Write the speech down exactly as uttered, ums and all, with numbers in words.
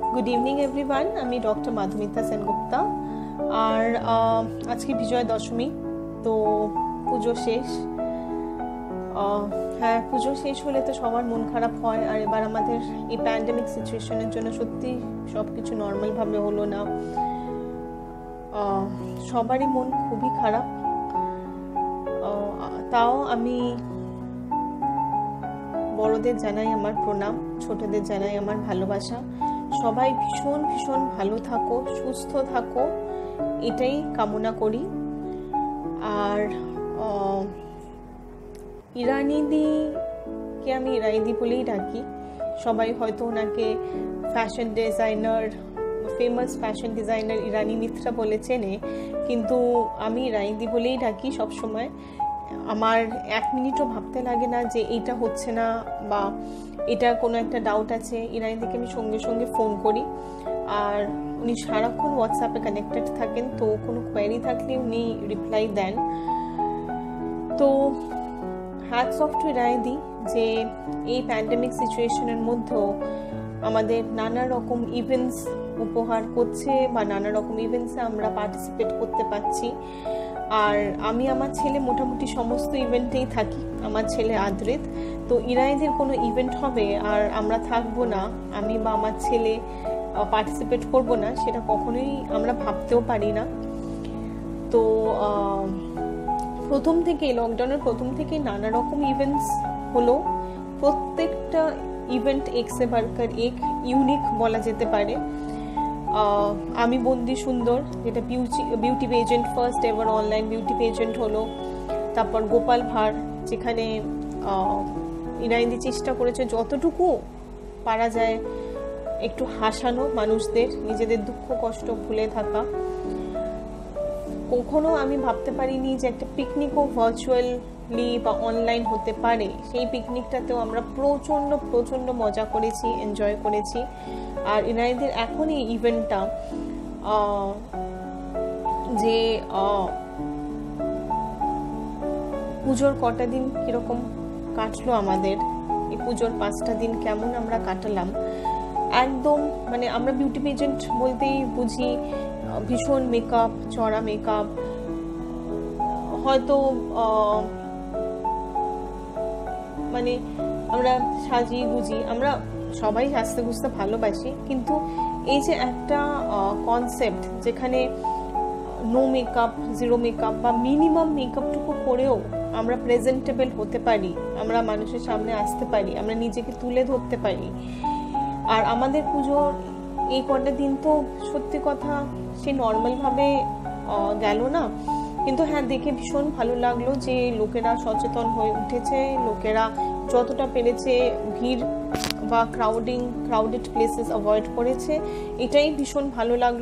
Good evening everyone, আমি doctor Madhumita Sengupta. আর আজকে বিজয়া দশমী, তো পুজো শেষ। হ্যাঁ, পুজো শেষ হলে তো সবার মন খারাপ হয়। আর এবার আমাদের এই প্যান্ডেমিক সিচুয়েশনের জন্য সত্যি সব কিছু নর্মালভাবে হলো না, সবারই মন খুবই খারাপ। তাও আমি বড়দের জানাই আমার প্রণাম, ছোটদের জানাই আমার ভালোবাসা। সবাই ভীষণ ভীষণ ভালো থাকো, সুস্থ থাকো, এটাই কামনা করি। আর ইরানিদিকে আমি ইরানিদি বলেই ডাকি। সবাই হয়তো ওনাকে fashion designer, famous fashion designer Irani Mitra বলে চেনে, কিন্তু আমি ইরানিদি বলেই ডাকি সবসময়। আমার এক মিনিটও ভাবতে লাগে না যে এইটা হচ্ছে না বা এটা কোনো একটা ডাউট আছে। ইরানিদিকে আমি সঙ্গে সঙ্গে ফোন করি, আর উনি সারাক্ষণ হোয়াটসঅ্যাপে কানেক্টেড থাকেন, তো কোনো কোয়েরি থাকলে উনি রিপ্লাই দেন। তো হ্যাটস অফ টু ইরানিদি যে এই প্যান্ডেমিক সিচুয়েশনের মধ্যেও আমাদের নানা রকম ইভেন্টস উপহার করছে বা নানা রকম ইভেন্টসে আমরা পার্টিসিপেট করতে পারছি। আর আমি আমার ছেলে মোটামুটি সমস্ত ইভেন্টেই থাকি, আমার ছেলে আদ্রিত। তো ইরানিদের কোনো ইভেন্ট হবে আর আমরা থাকবো না, আমি বা আমার ছেলে পার্টিসিপেট করব না, সেটা কখনোই আমরা ভাবতেও পারি না। তো প্রথম থেকে লকডাউনের প্রথম থেকে নানা রকম ইভেন্টস হলো, প্রত্যেকটা ইভেন্ট এক সে বাড়কর এক ইউনিক বলা যেতে পারে। আমি বন্দি সুন্দর, যেটা beauty beauty pageant, first ever online beauty pageant হলো। তারপর গোপাল ভাঁড়, যেখানে ইরানিদি চেষ্টা করেছে যতটুকু পারা যায় একটু হাসানো মানুষদের, নিজেদের দুঃখ কষ্ট ভুলে থাকা। কখনো আমি ভাবতে পারিনি যে একটা পিকনিকও ভার্চুয়ালি বা অনলাইন হতে পারে। সেই পিকনিকটাতেও আমরা প্রচণ্ড প্রচণ্ড মজা করেছি, এনজয় করেছি। আর ইরানিদের এখন এই ইভেন্টটা যে পুজোর কটা দিন কীরকম কাটলো আমাদের, এই পুজোর পাঁচটা দিন কেমন আমরা কাটালাম, একদম মানে আমরা বিউটি পেজেন্ট বলতেই বুঝি ভীষণ মেকআপ, চড়া মেকআপ, হয়তো মানে আমরা সাজিয়ে গুজি, আমরা সবাই সাজতে গুজতে ভালোবাসি, কিন্তু এই যে একটা কনসেপ্ট যেখানে নো মেকআপ, জিরো মেকআপ বা মিনিমাম মেকআপটুকু করেও আমরা প্রেজেন্টেবল হতে পারি, আমরা মানুষের সামনে আসতে পারি, আমরা নিজেকে তুলে ধরতে পারি। আর আমাদের পুজোর এই কটা দিন তো সত্যি কথা সে নর্মালভাবে গেল না, কিন্তু হ্যাঁ দেখে ভীষণ ভালো লাগলো যে লোকেরা সচেতন হয়ে উঠেছে, লোকেরা যতটা পেরেছে ভিড় বা ক্রাউডিং ক্রাউডেড প্লেসেস অ্যাভয়েড করেছে, এটাই ভীষণ ভালো লাগলো।